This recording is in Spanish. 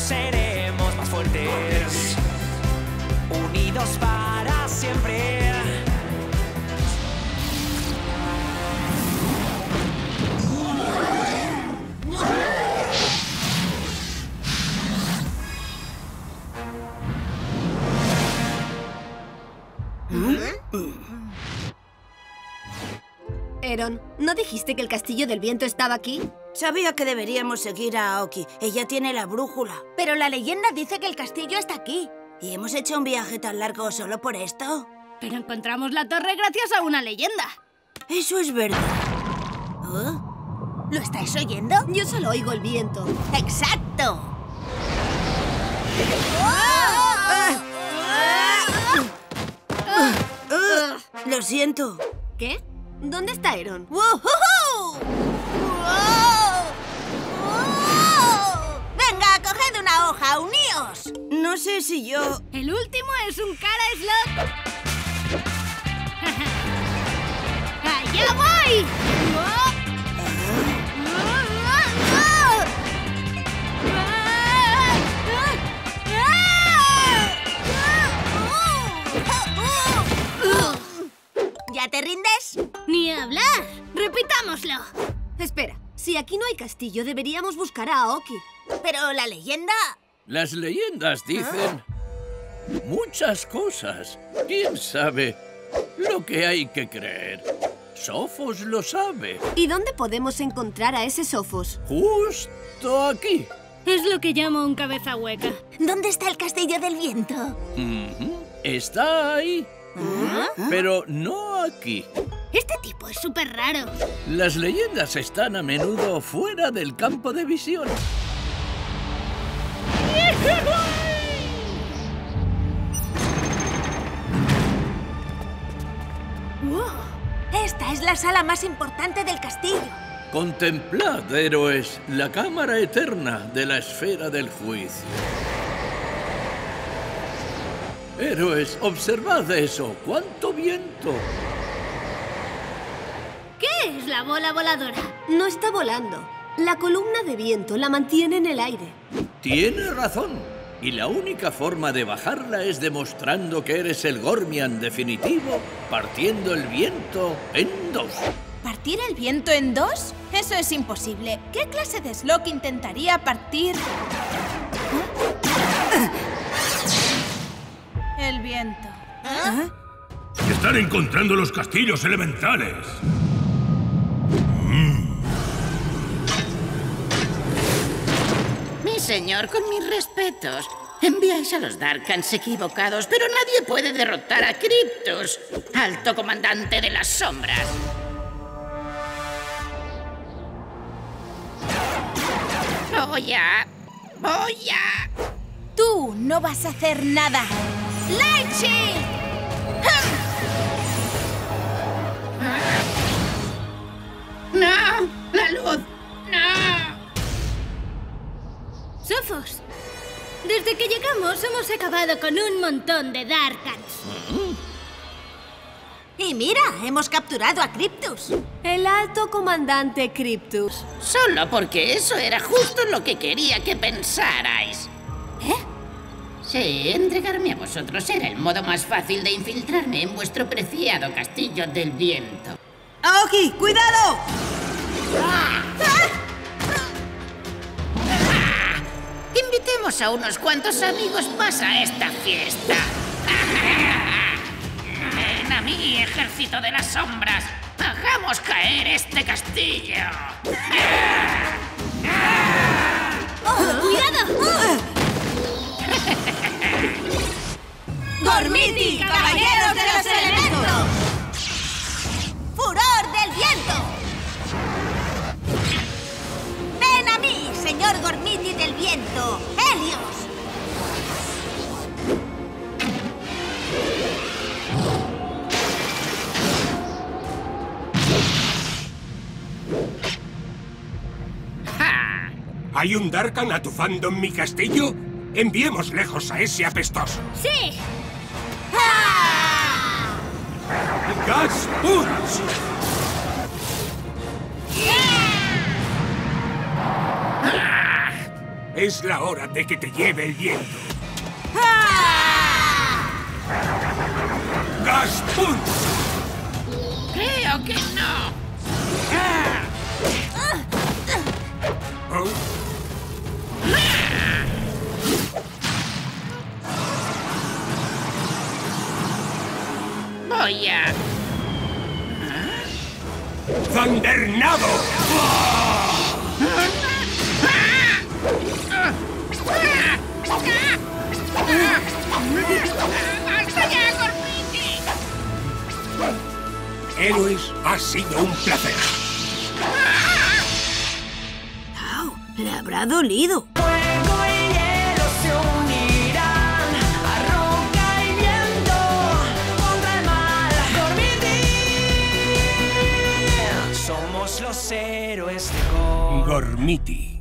seremos más fuertes, unidos para siempre. Eron, ¿no dijiste que el Castillo del Viento estaba aquí? Sabía que deberíamos seguir a Aoki. Ella tiene la brújula. Pero la leyenda dice que el castillo está aquí. ¿Y hemos hecho un viaje tan largo solo por esto? Pero encontramos la torre gracias a una leyenda. Eso es verdad. ¿Lo estáis oyendo? Yo solo oigo el viento. ¡Exacto! Lo siento. ¿Qué? ¿Dónde está Eron? ¡Woohoo! ¡Venga, coged una hoja, uníos! No sé si yo... El último es un cara slot. ¡Allá voy! ¿Ya te rindes? Ni hablar. Repitámoslo. Espera, si aquí no hay castillo, deberíamos buscar a Aoki. Pero la leyenda... Las leyendas dicen muchas cosas. ¿Quién sabe lo que hay que creer? Sofos lo sabe. ¿Y dónde podemos encontrar a ese Sofos? Justo aquí. Es lo que llamo un cabeza hueca. ¿Dónde está el castillo del viento? Está ahí. Pero no aquí. Este tipo es súper raro. Las leyendas están a menudo fuera del campo de visión. ¡Wow! Esta es la sala más importante del castillo. Contemplad, héroes, la cámara eterna de la esfera del juicio. Héroes, observad eso. ¡Cuánto viento! ¿Qué es la bola voladora? No está volando. La columna de viento la mantiene en el aire. Tiene razón. Y la única forma de bajarla es demostrando que eres el Gormian definitivo, partiendo el viento en dos. ¿Partir el viento en dos? Eso es imposible. ¿Qué clase de Slok intentaría partir el viento? Están encontrando los castillos elementales. Mi señor, con mis respetos. Enviáis a los Darkans equivocados, pero nadie puede derrotar a Cryptus, alto comandante de las sombras. ¡Voy a! Tú no vas a hacer nada. ¡Light Shield! ¡No! ¡La luz! ¡No! ¡Sofos! Desde que llegamos hemos acabado con un montón de Darkans. Y mira, hemos capturado a Cryptus. El alto comandante Cryptus. Solo porque eso era justo lo que quería que pensarais. Sí, entregarme a vosotros era el modo más fácil de infiltrarme en vuestro preciado castillo del viento. ¡Aoki, cuidado! Invitemos a unos cuantos amigos más a esta fiesta. ¡Ven a mí, ejército de las sombras! ¡Hagamos caer este castillo! ¡Cuidado! ¡Gormiti, caballeros de los elementos! ¡Furor del viento! ¡Ven a mí, señor Gormiti del viento! ¡Helios! ¿Hay un Darkan atufando en mi castillo? Enviemos lejos a ese apestoso. ¡Sí! ¡Gas Punch! Es la hora de que te lleve el viento. ¡Gaspun! Creo que no. ¿Oh? Voy a... ¡Thundernado! ¡Basta ya, Gormiti! Héroes, ha sido un placer. ¡Au! Le habrá dolido. Fuego y hielo se unirán a roca y viento contra el mal. Gormiti. Somos los héroes de Gormiti. Gormiti.